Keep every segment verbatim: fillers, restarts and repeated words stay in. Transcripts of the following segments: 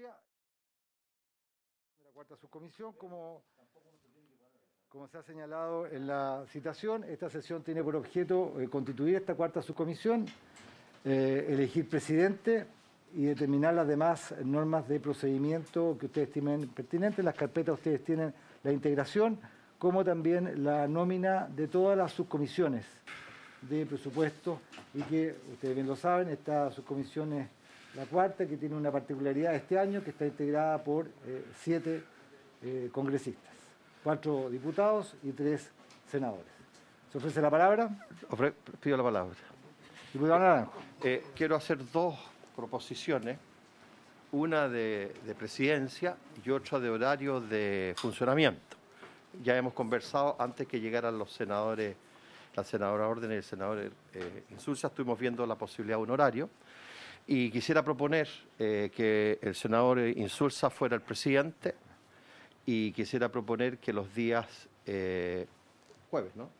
ordinaria de la cuarta subcomisión, como, como se ha señalado en la citación, esta sesión tiene por objeto eh, constituir esta cuarta subcomisión, eh, elegir presidente y determinar las demás normas de procedimiento que ustedes estimen pertinentes. En las carpetas ustedes tienen la integración, como también la nómina de todas las subcomisiones de presupuesto, y que ustedes bien lo saben, esta subcomisión es la cuarta, que tiene una particularidad este año, que está integrada por eh, siete eh, congresistas, cuatro diputados y tres senadores. ¿Se ofrece la palabra? Ofre pido la palabra. Diputado Naranjo. Eh, quiero hacer dos proposiciones, una de, de presidencia y otra de horario de funcionamiento. Ya hemos conversado antes que llegaran los senadores, la senadora Orden y el senador eh, Insulza, estuvimos viendo la posibilidad de un horario. Y quisiera proponer eh, que el senador Insulza fuera el presidente, y quisiera proponer que los días eh, jueves, ¿no?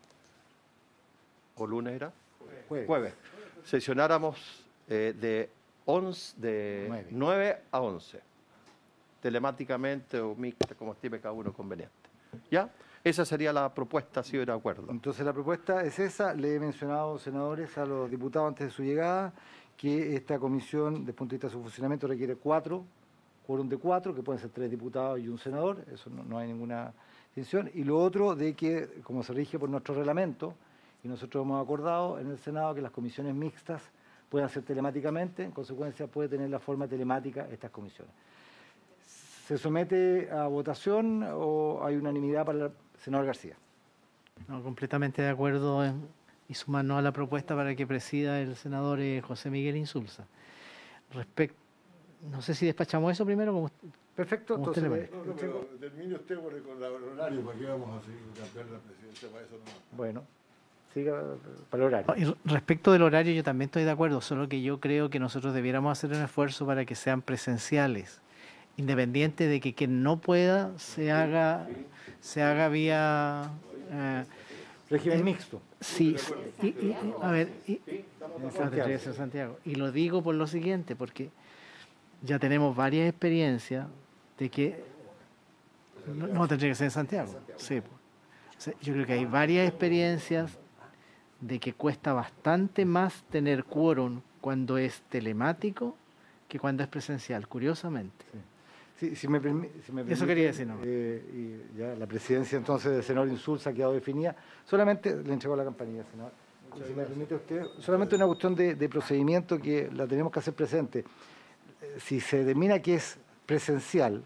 ¿O lunes era? Jueves. Jueves. Sesionáramos eh, de, once, de nueve a once, telemáticamente o mixta, como estime cada uno conveniente. ¿Ya? Esa sería la propuesta, si hubiera acuerdo. Entonces la propuesta es esa. Le he mencionado, senadores, a los diputados antes de su llegada, que esta comisión, desde el punto de vista de su funcionamiento, requiere cuatro, quórum de cuatro, que pueden ser tres diputados y un senador, eso no, no hay ninguna distinción. Y lo otro, de que, como se rige por nuestro reglamento, y nosotros hemos acordado en el Senado que las comisiones mixtas puedan ser telemáticamente, en consecuencia puede tener la forma telemática estas comisiones. ¿Se somete a votación o hay unanimidad para el senador García? No, completamente de acuerdo en, y sumarnos a la propuesta para que presida el senador eh, José Miguel Insulza. Respecto, no sé si despachamos eso primero. Como, Perfecto, como entonces... usted le No, no, pero termine usted con el horario, ¿para qué vamos a seguir cambiar la presidencia para eso? No. Bueno, siga para el horario. Y respecto del horario, yo también estoy de acuerdo, solo que yo creo que nosotros debiéramos hacer un esfuerzo para que sean presenciales, independiente de que quien no pueda se haga, se haga vía... Eh, régimen eh, mixto. Sí, y, y, a ver, y, en Santiago. Santiago. Y lo digo por lo siguiente, porque ya tenemos varias experiencias de que no, no tendría que ser en Santiago. Sí. O sea, yo creo que hay varias experiencias de que cuesta bastante más tener quórum cuando es telemático que cuando es presencial, curiosamente. Sí. Sí, si me permi si me permite, Eso quería decir, ¿no? Eh, y ya la presidencia entonces del senador Insulza ha quedado definida. Solamente le entrego la campanilla, senador. Y si me permite usted, solamente una cuestión de, de procedimiento que la tenemos que hacer presente. Eh, si se determina que es presencial,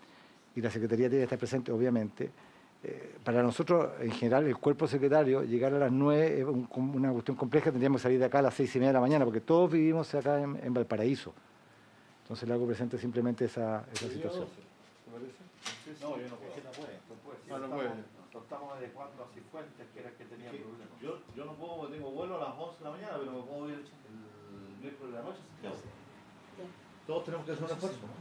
y la Secretaría tiene que estar presente, obviamente, eh, para nosotros, en general, el cuerpo secretario, llegar a las nueve es un, una cuestión compleja, tendríamos que salir de acá a las seis y media de la mañana, porque todos vivimos acá en, en Valparaíso. Entonces le hago presente simplemente esa, esa situación. ¿Te parece? No, yo no puedo. Es que no puede. No puede. Ah, no puede. Lo estamos adecuando a Cifuentes, que era el que tenía problemas. Yo, yo no puedo, porque tengo vuelo a las once de la mañana, pero me puedo ir el miércoles de la noche a Santiago. Todos tenemos que hacer un esfuerzo, ¿no?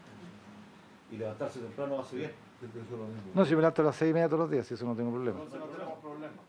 Y levantarse temprano hace bien. No, si me levanto a las seis y media todos los días, si eso no tengo problema. Entonces no tenemos problema.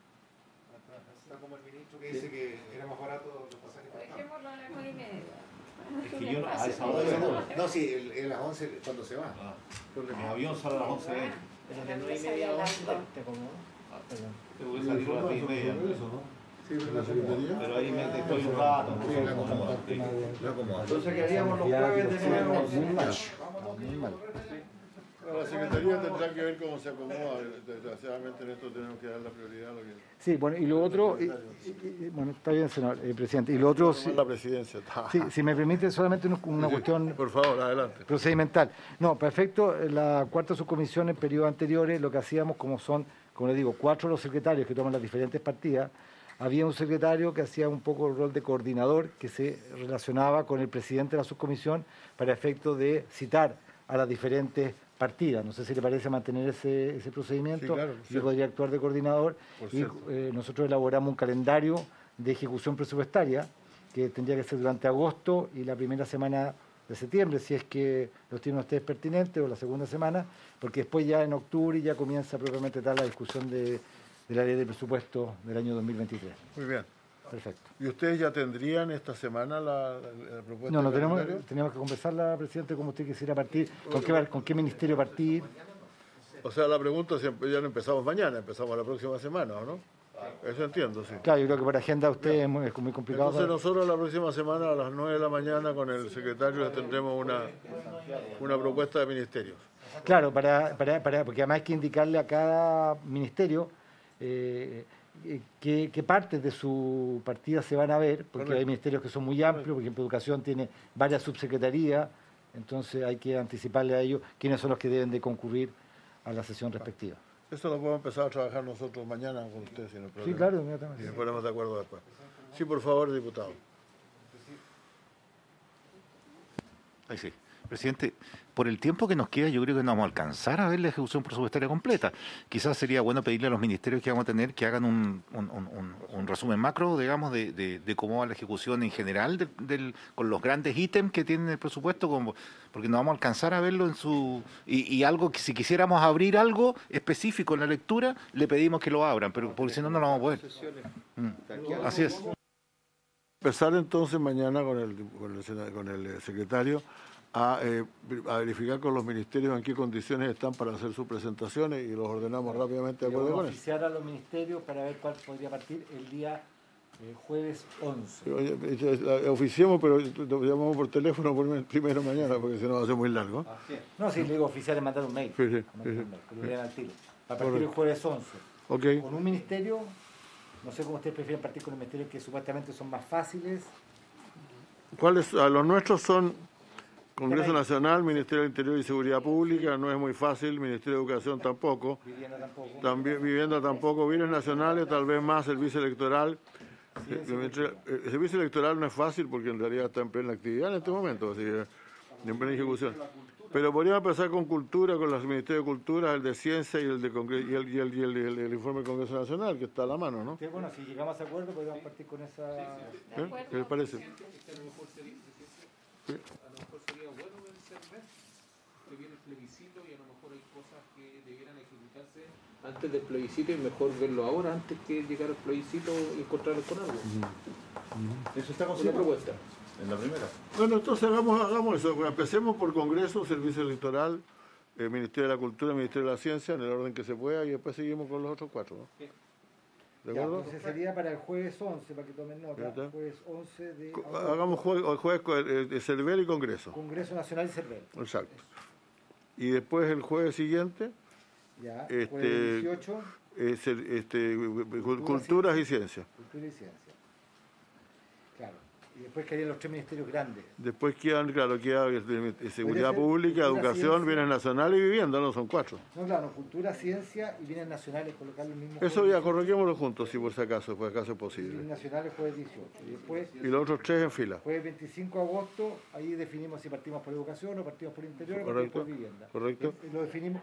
Está como el ministro que dice que era más barato los pasajes para acá. Dejémoslo a las nueve y media. Es que yo no, a esa hora no. No, sí, el, el a las once cuando se va. Ah, mi avión sale a las once veinte. Pero de nueve y media a once te acomodo. Tengo que salir a las diez y media. Sí, pero la Secretaría. Pero ahí me estoy un rato. Sí, la acomoda. La acomoda. Entonces quedaríamos los jueves de nuevo. Muy mal, muy mal. La Secretaría tendrá que ver cómo se acomoda. Desgraciadamente en esto tenemos que dar la prioridad a lo que... Sí, bueno, y lo otro, y, y, y, bueno, está bien, senador, eh, presidente, y lo otro, si, La presidencia. sí, si me permite solamente una, una Sí, cuestión por favor, adelante. procedimental. No, perfecto, la cuarta subcomisión en periodos anteriores, lo que hacíamos, como son, como les digo, cuatro los secretarios que toman las diferentes partidas, había un secretario que hacía un poco el rol de coordinador, que se relacionaba con el presidente de la subcomisión para efecto de citar a las diferentes partidas. No sé si le parece mantener ese, ese procedimiento. Sí, claro, yo podría actuar de coordinador y eh, nosotros elaboramos un calendario de ejecución presupuestaria que tendría que ser durante agosto y la primera semana de septiembre, si es que los tienen ustedes pertinentes, o la segunda semana, porque después ya en octubre ya comienza propiamente tal la discusión de, de la ley de presupuesto del año dos mil veintitrés. Muy bien. Perfecto. ¿Y ustedes ya tendrían esta semana la, la, la propuesta? No, no de tenemos, calendario? tenemos que conversarla, presidente, como usted quisiera partir, con qué, con qué ministerio partir. O sea, la pregunta es, ya no empezamos mañana, empezamos la próxima semana, ¿o no? Eso entiendo, sí. Claro, yo creo que por agenda de usted es muy, es muy complicado. Entonces para- nosotros la próxima semana a las nueve de la mañana con el secretario tendremos una, una propuesta de ministerios. Claro, para, para, para, porque además hay que indicarle a cada ministerio eh, eh, qué, qué partes de su partida se van a ver, porque Correcto. hay ministerios que son muy amplios, por ejemplo, Educación tiene varias subsecretarías, entonces hay que anticiparle a ellos quiénes son los que deben de concurrir a la sesión respectiva. Eso lo podemos empezar a trabajar nosotros mañana con ustedes sin el problema. Sí, claro, Y inmediatamente. nos ponemos de acuerdo después. Sí, por favor, diputado. Ahí sí. Presidente, por el tiempo que nos queda, yo creo que no vamos a alcanzar a ver la ejecución presupuestaria completa. Quizás sería bueno pedirle a los ministerios que vamos a tener que hagan un, un, un, un resumen macro, digamos, de, de, de cómo va la ejecución en general del, del, con los grandes ítems que tiene el presupuesto, como, porque no vamos a alcanzar a verlo en su... Y, y algo que si quisiéramos abrir algo específico en la lectura, le pedimos que lo abran, pero porque si no, no lo vamos a poder. Mm. Así es. Empezar entonces mañana con el, con el, sena- con el secretario a, eh, a verificar con los ministerios en qué condiciones están para hacer sus presentaciones y los ordenamos rápidamente de acuerdo con eso. Oficiar a los ministerios para ver cuál podría partir el día eh, jueves once. Oye, eh, oficiemos, pero lo llamamos por teléfono por- primero mañana, porque si no va a ser muy largo. No, si le digo oficial es mandar un mail. Sí, sí, Mandar sí, un sí. mail, que lo lean al tiro. Va a partir Correcto. el jueves once. Ok. Con un ministerio, no sé cómo ustedes prefieren partir con los ministerios que supuestamente son más fáciles. ¿Cuáles? A los nuestros son Congreso Están ahí. Nacional, Ministerio del Interior y Seguridad Pública, no es muy fácil, Ministerio de Educación tampoco, Vivienda tampoco. también Vivienda tampoco, bienes nacionales, tal vez más, servicio electoral. Sí, El, sí, el- el servicio electoral no es fácil porque en realidad está en plena actividad en este momento, así que en plena ejecución. Pero podríamos empezar con cultura, con los ministerios de cultura, el de ciencia y el de Congre- y el, y el, y el, el- el informe del Congreso Nacional, que está a la mano, ¿no? Sí, bueno, si llegamos a acuerdo, podríamos partir con esa. ¿Eh? ¿Qué les parece? A lo mejor sería, a lo mejor sería bueno vencer mes, que viene el plebiscito y a lo mejor hay cosas que debieran ejecutarse antes del plebiscito y mejor verlo ahora antes que llegar al plebiscito y encontrarnos con algo. Eso está Una considerado propuesta. en la primera. Bueno, entonces hagamos, hagamos eso. Bueno, empecemos por Congreso, Servicio Electoral, eh, Ministerio de la Cultura, Ministerio de la Ciencia, en el orden que se pueda, y después seguimos con los otros cuatro, ¿no? ¿De Ya, acuerdo? entonces sería para el jueves once, para que tomen Ya nota. está. Jueves once de. Co- agosto. Hagamos jueves, jueves con, eh, de Cervel y Congreso. Congreso Nacional y Cervel. Exacto. Y después el jueves siguiente, Ya. Este, Jueves dieciocho, es el- este, cu- Culturas y Ciencia. Cultura y Ciencia. Claro. Y después quedarían los tres ministerios grandes. Después quedan, claro, queda eh, eh, Seguridad ser Pública, Cultura, Educación, Ciencia. Bienes Nacionales y Vivienda, no, son cuatro. No, claro, Cultura, Ciencia y Bienes Nacionales, colocar los mismos. Eso jueves ya, dieciocho, corroquémoslo juntos, si por si acaso, por si acaso es Bienes posible. Nacionales jueves dieciocho. Y después, Y los otros tres en fila. jueves veinticinco de agosto, ahí definimos si partimos por educación o partimos por interior o partimos Correcto, por vivienda. correcto. Eh, Lo definimos.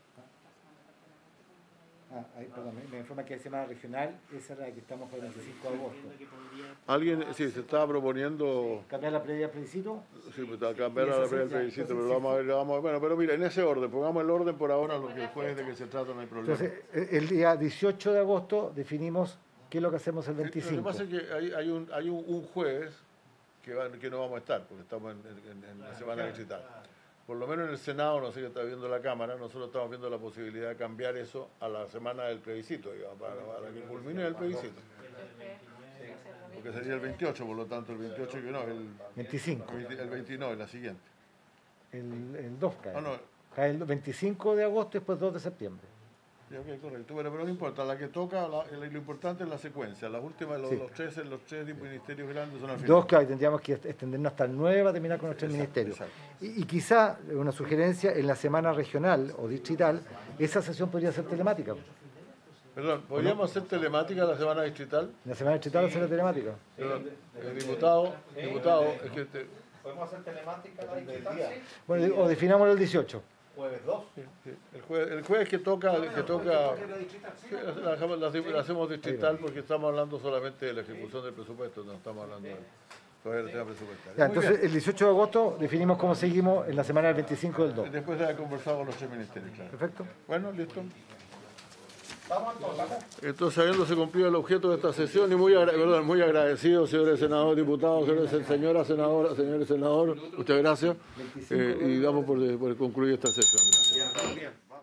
Ah, ahí, perdón, me, me informa que hay semana regional, esa es la que estamos para el veinticinco de agosto. Alguien, sí, se estaba proponiendo, ¿Cambiar la previa plebiscito? sí, pues, cambiar Y la eso previa del sería- plebiscito, pero entonces, lo vamos a ver, lo vamos a ver. Bueno, pero mira, en ese orden, pongamos el orden por ahora, lo que el jueves de que se trata no hay problema. Entonces, eh, el día dieciocho de agosto definimos qué es lo que hacemos el Lo que veinticinco. pasa es que hay, hay, un, hay un, un jueves que, va- que no vamos a estar, porque estamos en, en- en la semana digital. Por lo menos en el Senado, no sé qué está viendo la Cámara, nosotros estamos viendo la posibilidad de cambiar eso a la semana del plebiscito, digamos, para, para que culmine el plebiscito. Porque sería el veintiocho, por lo tanto, el veintiocho que no, el, veinticinco. el veintinueve, la siguiente. El, el dos cae. Ah, no. Cae el veinticinco de agosto y después dos de septiembre. Sí, ok, correcto. Bueno, pero no importa, la que toca, la- lo importante es la secuencia. Las últimas, los, Sí. los tres, los tres ministerios grandes son al final. Dos, claro, y tendríamos que extendernos hasta el nueve para terminar con los tres ministerios. exacto. Y, y quizá una sugerencia, en la semana regional o distrital, esa sesión podría ser telemática. Perdón, ¿podríamos hacer telemática la semana distrital? En la semana distrital hacer telemática. Perdón, eh, diputado, diputado, es que te- ¿Podemos hacer telemática la digital? Sí. Bueno, o definamos el dieciocho. Jueves dos. el, jueves, el jueves que toca, que toca, sí, la, dejamos- la- la hacemos distrital porque estamos hablando solamente de la ejecución del presupuesto, no estamos hablando de, todavía del tema presupuestario. Ya, Muy entonces, bien. el dieciocho de agosto definimos cómo seguimos en la semana del veinticinco del dos. Después de haber conversado con los tres ministerios, claro. ¿Perfecto? Bueno, listo. Entonces, habiéndose cumplido el objeto de esta sesión, y muy, agra perdón, muy agradecido, señores senadores, diputados, señores, señora senadora, señores senadores, muchas gracias, eh, y damos por, por concluir esta sesión. Gracias.